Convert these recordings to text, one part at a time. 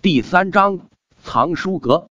第3章藏书阁。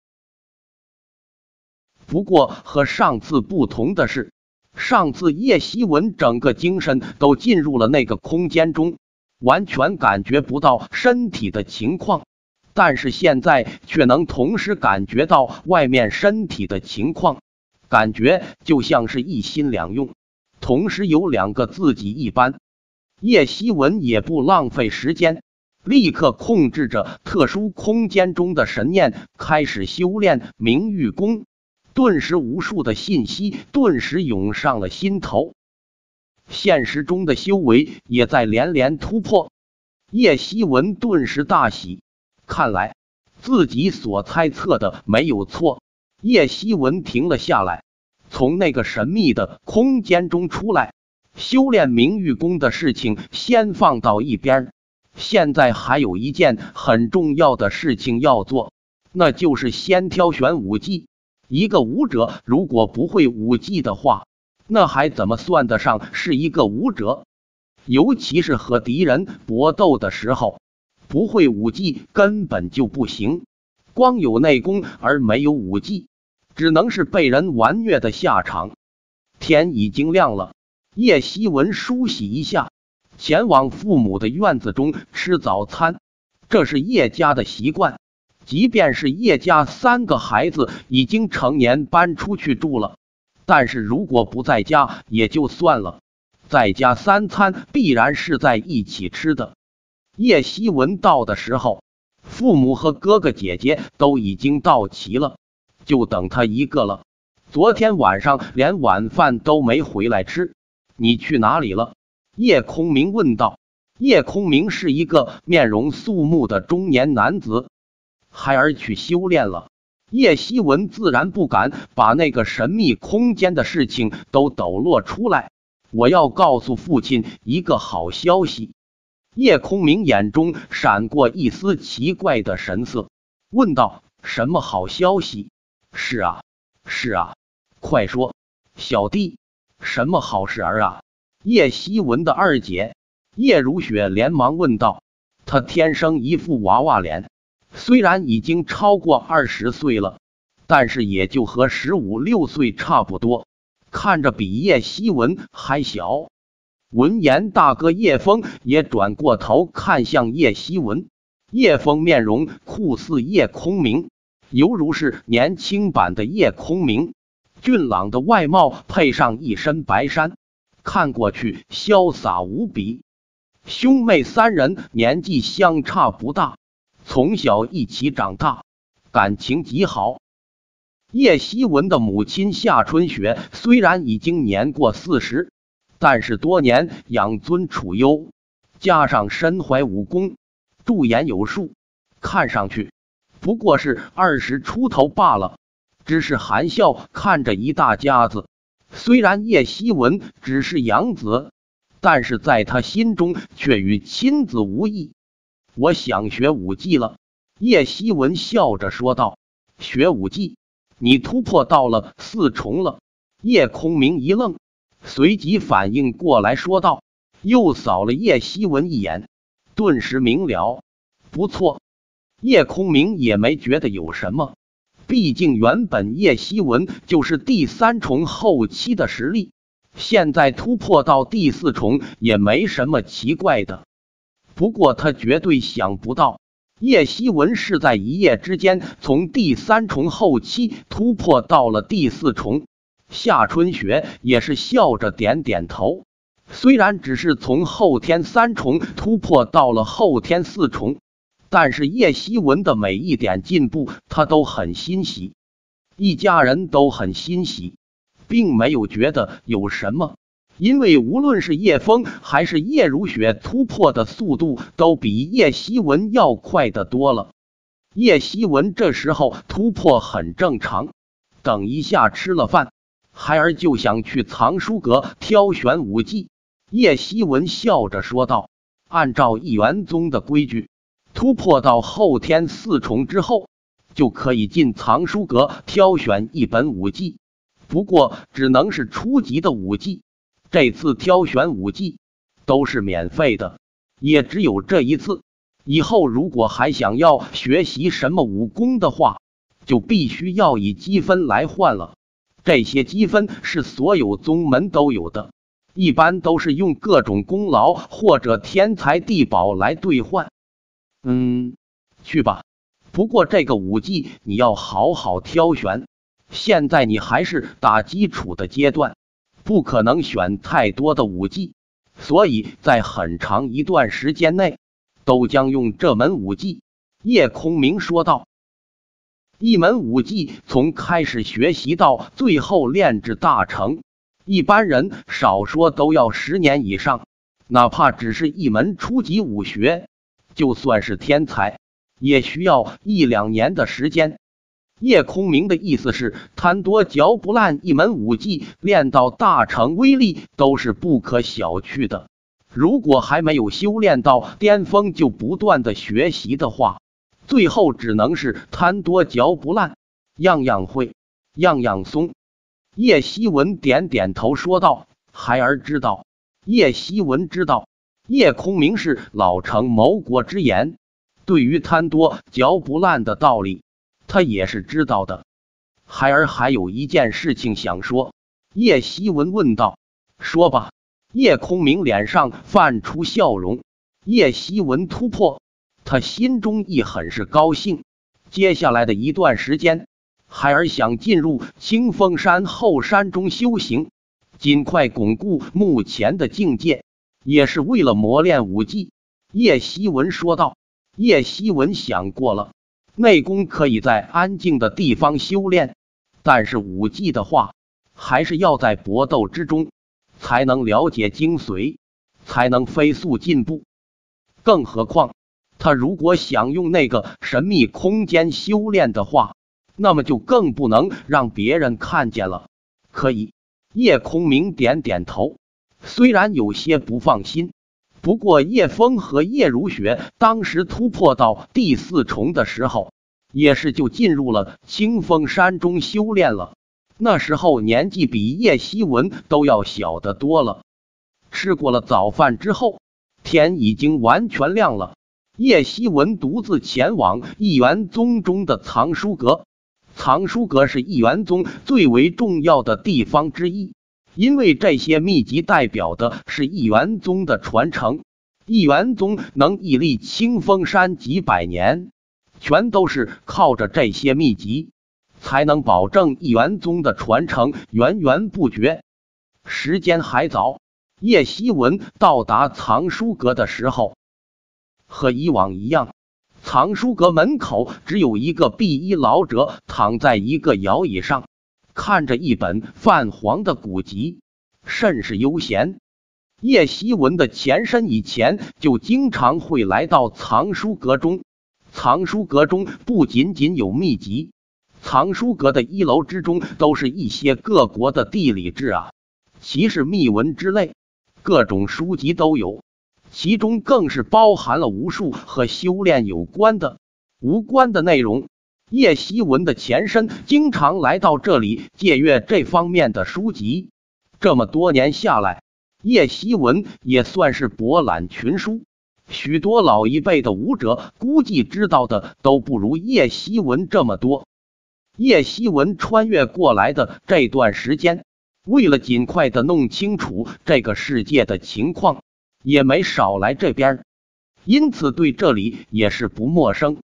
不过和上次不同的是，上次叶希文整个精神都进入了那个空间中，完全感觉不到身体的情况，但是现在却能同时感觉到外面身体的情况，感觉就像是一心两用，同时有2个自己一般。叶希文也不浪费时间，立刻控制着特殊空间中的神念开始修炼明玉功，顿时无数的信息顿时涌上了心头。现实中的修为也在连连突破，叶希文顿时大喜，看来自己所猜测的没有错。叶希文停了下来，从那个神秘的空间中出来，修炼明玉功的事情先放到一边，现在还有一件很重要的事情要做，那就是先挑选武技。一个武者如果不会武技的话，那还怎么算得上是一个武者？尤其是和敌人搏斗的时候，不会武技根本就不行。光有内功而没有武技，只能是被人玩虐的下场。天已经亮了，叶希文梳洗一下，前往父母的院子中吃早餐。这是叶家的习惯，即便是叶家3个孩子已经成年搬出去住了，但是如果不在家也就算了，在家3餐必然是在一起吃的。叶希文到的时候，父母和哥哥姐姐都已经到齐了，就等他一个了。昨天晚上连晚饭都没回来吃，你去哪里了？叶空明问道。叶空明是一个面容肃穆的中年男子。孩儿去修炼了。叶希文自然不敢把那个神秘空间的事情都抖落出来。我要告诉父亲一个好消息。叶空明眼中闪过一丝奇怪的神色，问道：什么好消息？是啊，快说，小弟，什么好事儿啊？叶希文的二姐叶如雪连忙问道。她天生一副娃娃脸，虽然已经超过20岁了，但是也就和15、16岁差不多，看着比叶希文还小。闻言，大哥叶枫也转过头看向叶希文。叶枫面容酷似叶空明，犹如是年轻版的叶空明，俊朗的外貌配上一身白衫，看过去潇洒无比。兄妹3人年纪相差不大，从小一起长大，感情极好。叶希文的母亲夏春雪虽然已经年过40，但是多年养尊处优，加上身怀武功，驻颜有术，看上去不过是20出头罢了，只是含笑看着一大家子。虽然叶希文只是养子，但是在他心中却与亲子无异。我想学武技了。叶希文笑着说道。学武技？你突破到了4重了？叶空明一愣，随即反应过来说道，又扫了叶希文一眼，顿时明了。不错。叶空明也没觉得有什么，毕竟原本叶希文就是第3重后期的实力，现在突破到第4重也没什么奇怪的。不过他绝对想不到，叶希文是在一夜之间从第3重后期突破到了第4重。夏春雪也是笑着点点头，虽然只是从后天3重突破到了后天4重，但是叶希文的每一点进步他都很欣喜，一家人都很欣喜，并没有觉得有什么，因为无论是叶枫还是叶如雪突破的速度都比叶希文要快得多了。叶希文这时候突破很正常。等一下吃了饭，孩儿就想去藏书阁挑选武技。叶希文笑着说道。按照一元宗的规矩，突破到后天4重之后，就可以进藏书阁挑选一本武技，不过只能是初级的武技。这次挑选武技都是免费的，也只有这一次， 以后如果还想要学习什么武功的话，就必须要以积分来换了。这些积分是所有宗门都有的，一般都是用各种功劳或者天材地宝来兑换。去吧。不过这个武技你要好好挑选，现在你还是打基础的阶段，不可能选太多的武技，所以在很长一段时间内都将用这门武技。叶空明说道。一门武技从开始学习到最后练至大成，一般人少说都要10年以上，哪怕只是一门初级武学，就算是天才也需要1-2年的时间。叶空明的意思是，贪多嚼不烂一门武技练到大成，威力都是不可小觑的。如果还没有修炼到巅峰就不断的学习的话，最后只能是贪多嚼不烂，样样会，样样松。叶希文点点头说道。孩儿知道。叶希文知道叶空明是老成谋国之言，对于贪多嚼不烂的道理他也是知道的。孩儿还有一件事情想说。叶希文问道。说吧。叶空明脸上泛出笑容。叶希文突破，他心中亦很是高兴。接下来的一段时间，孩儿想进入清风山后山中修行，尽快巩固目前的境界，也是为了磨练武技。叶希文说道。叶希文想过了，内功可以在安静的地方修炼，但是武技的话，还是要在搏斗之中，才能了解精髓，才能飞速进步。更何况他如果想用那个神秘空间修炼的话，那么就更不能让别人看见了。可以。叶空明点点头，虽然有些不放心，不过叶枫和叶如雪当时突破到第4重的时候，也是就进入了清风山中修炼了。那时候年纪比叶希文都要小得多了。吃过了早饭之后，天已经完全亮了。叶希文独自前往一元宗中的藏书阁。藏书阁是一元宗最为重要的地方之一，因为这些秘籍代表的是一元宗的传承。一元宗能屹立清风山几百年，全都是靠着这些秘籍，才能保证一元宗的传承源源不绝。时间还早，叶希文到达藏书阁的时候，和以往一样，藏书阁门口只有一个碧衣老者躺在一个摇椅上，看着一本泛黄的古籍，甚是悠闲。叶希文的前身以前就经常会来到藏书阁中。藏书阁中不仅仅有秘籍，藏书阁的1楼之中都是一些各国的地理志啊、骑士秘闻之类，各种书籍都有，其中更是包含了无数和修炼有关的、无关的内容。叶希文的前身经常来到这里借阅这方面的书籍，这么多年下来，叶希文也算是博览群书，许多老一辈的武者估计知道的都不如叶希文这么多。叶希文穿越过来的这段时间，为了尽快的弄清楚这个世界的情况，也没少来这边，因此对这里也是不陌生。